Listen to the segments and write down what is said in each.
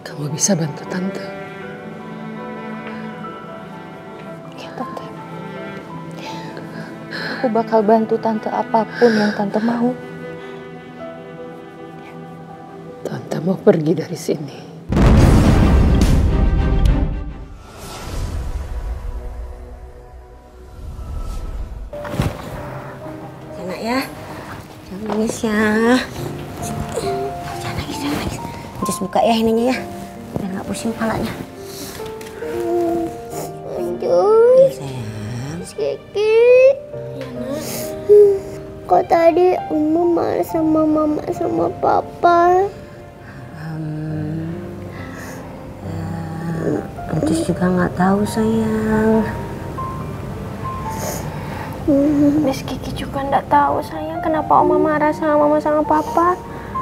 Kamu bisa bantu Tante. Ya, Tante. Aku bakal bantu Tante apapun yang Tante mau. Tante mau pergi dari sini. Enak ya, jangan nangis ya. Jangan nangis, jangan nangis. Just buka ya ininya ya, biar nggak pusing kepalanya. Iya sayang. Kiki. Kok tadi Oma marah sama Mama sama Papa? Anjus juga nggak tahu sayang. Miss Kiki juga nggak tahu sayang kenapa Oma marah sama Mama sama Papa.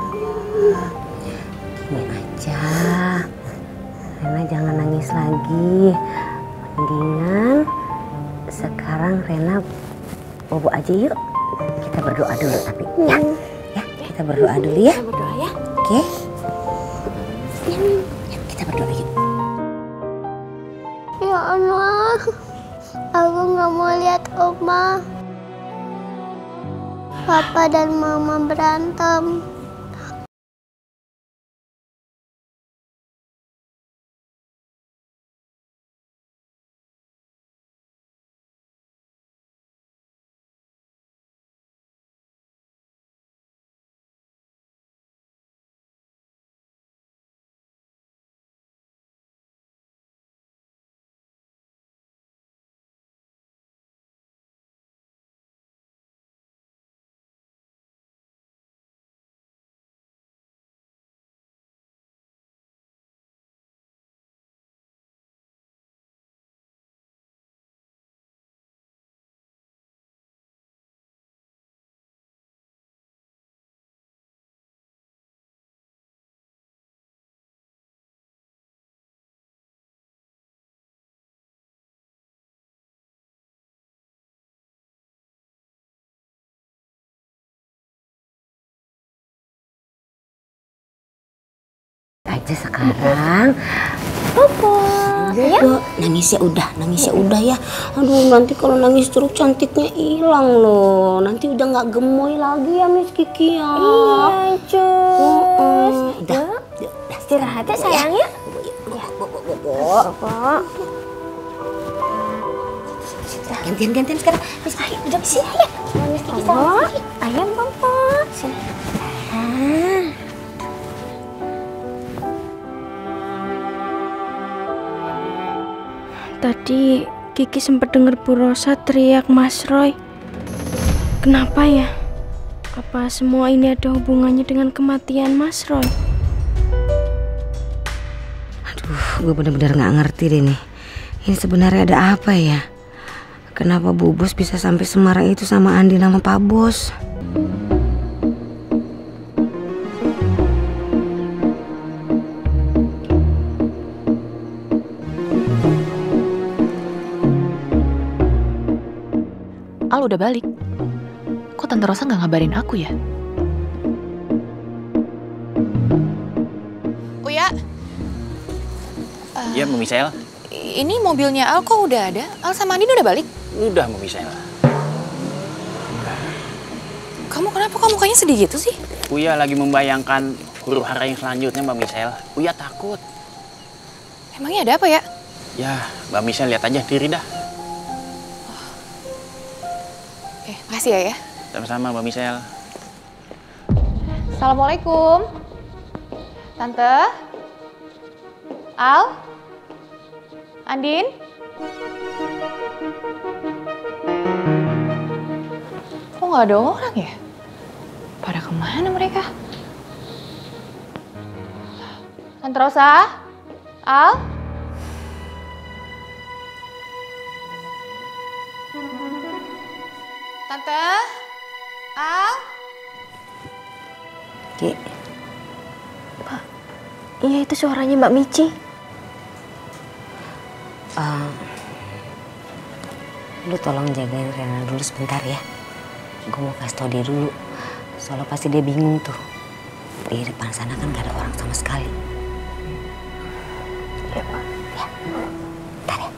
Gini aja, Rena jangan nangis lagi. Mendingan sekarang Rena bobo aja yuk. Kita berdoa dulu tapi ya, kita berdoa dulu ya. Kita berdoa ya. Oke? Yuk kita berdoa yuk. Ya Allah, aku nggak mau lihat Oma, Papa dan Mama berantem. Aja sekarang. Papa. Ya, nangis ya udah ya. Aduh nanti kalau nangis terus cantiknya hilang loh. Nanti udah nggak gemoy lagi ya Miss Kiki ya. Iya, Cus. Udah. Istirahat ya sayang ya. Papa. Gantian sekarang. Miss Kiki udah sini ya. Miss Kiki sama Kiki. Ayam Papa. Sini. Tadi Kiki sempat dengar Bu Rosa teriak Mas Roy. Kenapa ya? Apa semua ini ada hubungannya dengan kematian Mas Roy? Aduh, gue bener-bener nggak ngerti deh nih. Ini sebenarnya ada apa ya? Kenapa Bu Bos bisa sampai semarah itu sama Andi sama Pak Bos? Al udah balik. Kok Tante Rosa nggak ngabarin aku ya? Uya. Iya, Mbak Michelle. Ini mobilnya Al kok udah ada? Al sama Andin udah balik? Udah, Mbak Michelle. Kamu kenapa kok mukanya sedih gitu sih? Uya lagi membayangkan huru hara yang selanjutnya, Mbak Michelle. Uya takut. Emangnya ada apa ya? Ya, Mbak Michelle lihat aja diri dah. Oke, makasih ya. Sama-sama, Mbak Michelle. Assalamualaikum. Tante? Al? Andin? Kok nggak ada orang ya? Pada kemana mereka? Tante Rosa? Al? Tante? Al? Ki, Iya itu suaranya Mbak Mici. lu tolong jagain Rena dulu sebentar ya. Gue mau kasih tau dia dulu. Soalnya pasti dia bingung tuh. Di depan sana kan gak ada orang sama sekali. sebentar ya.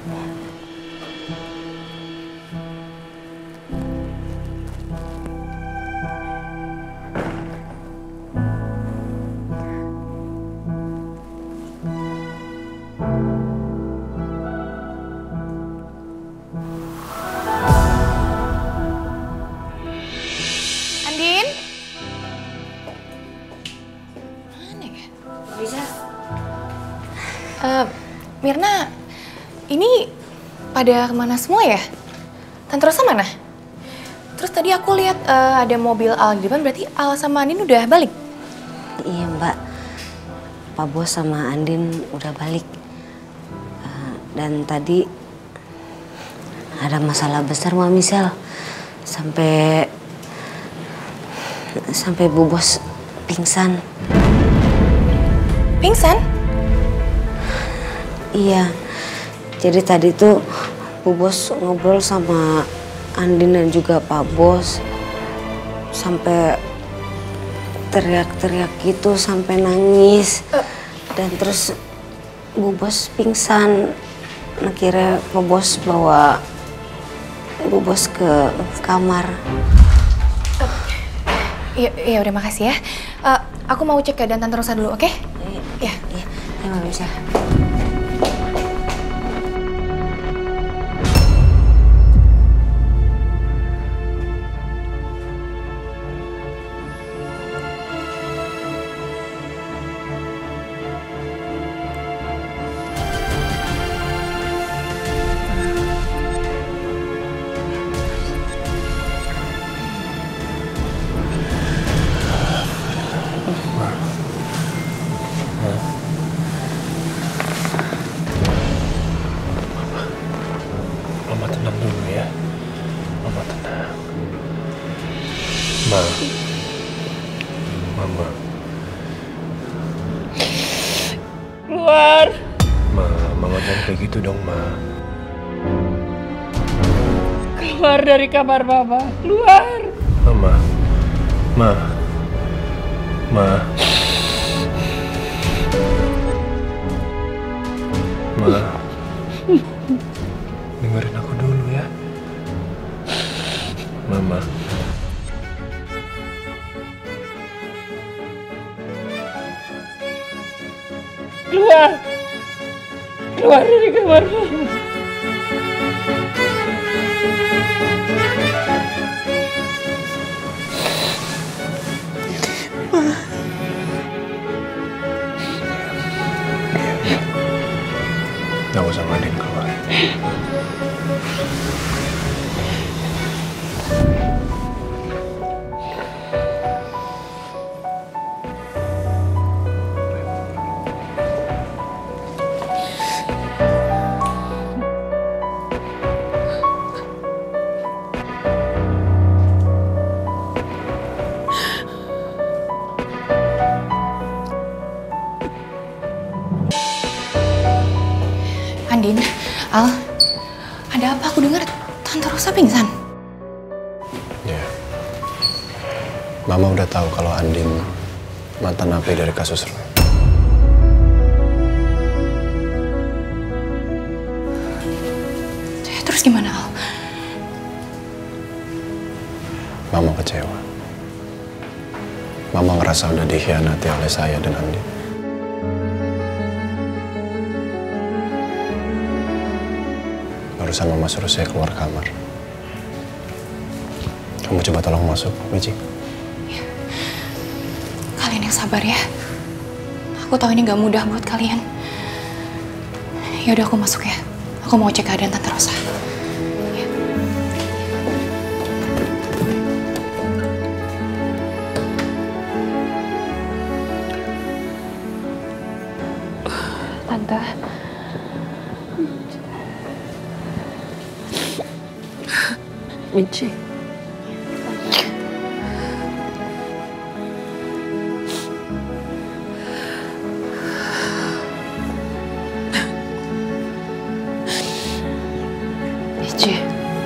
Andin? Mana ya? Bisa. Mirna, ini pada kemana semua ya? Tante Rosa mana? Terus tadi aku lihat ada mobil Al di depan, berarti Al sama Andin udah balik? Iya Mbak, Pak Bos sama Andin udah balik. Dan tadi ada masalah besar Mbak Michelle. Sampai Bu Bos pingsan. Pingsan? Iya, jadi tadi tuh Bu Bos ngobrol sama Andin dan juga Pak Bos. Sampai teriak-teriak gitu, sampai nangis. Dan terus Bu Bos pingsan. Akhirnya Pak Bos bawa Bu Bos ke kamar. Iya udah makasih ya. Aku mau cek keadaan Tante Rosa dulu, oke? Iya. Iya, Mbak Michelle. Mama tenang dulu ya. Mama tenang. Ma. Mama. Keluar. Mama jangan kayak gitu dong, Ma. Keluar dari kamar Mama. Keluar. Ma. Ma. Dengerin aku dulu ya. Mama. Keluar. Keluar dari kamar Mama. Gak usah Andin keluar. Andin, Al, ada apa? Aku dengar Tante Rosa pingsan. Ya. Mama udah tahu kalau Andin mantan napi dari kasus Roy. Terus gimana, Al? Mama kecewa. Mama ngerasa udah dikhianati oleh saya dan Andin. Barusan Mama suruh saya keluar kamar. Kamu coba tolong masuk, Wiji. Ya. Kalian yang sabar ya. Aku tahu ini gak mudah buat kalian. Ya udah aku masuk ya. Aku mau cek keadaan Tante Rosa. Ya. Tante. Michi. Michi.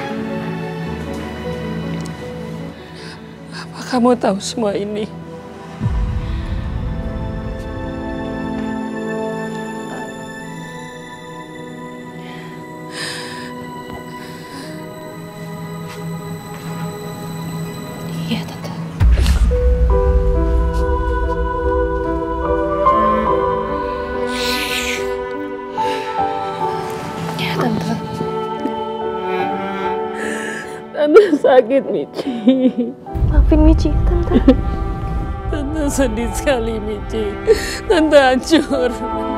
Apa kamu tahu semua ini? sakit, Michi. Maafin Michi, Tante. Tante sedih sekali, Michi. Tante hancur.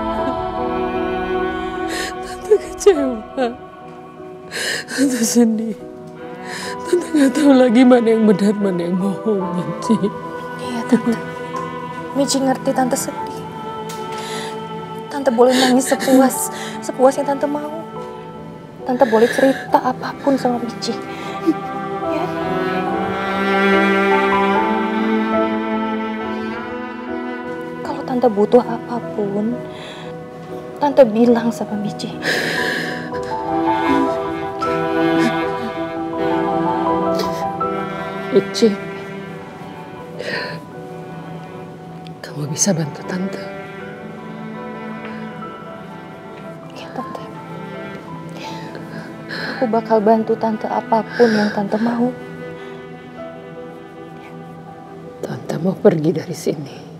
Tante kecewa. Tante sedih. Tante nggak tahu lagi mana yang benar, mana yang bohong, Michi. Iya, Tante. Michi ngerti Tante sedih. Tante boleh nangis sepuasnya Tante mau. Tante boleh cerita apapun sama Michi. Ya. Kalau Tante butuh apapun, Tante bilang sama Michi. Michi, kamu bisa bantu Tante. Ya, Tante. Aku bakal bantu Tante apapun yang Tante mau. Tante mau pergi dari sini.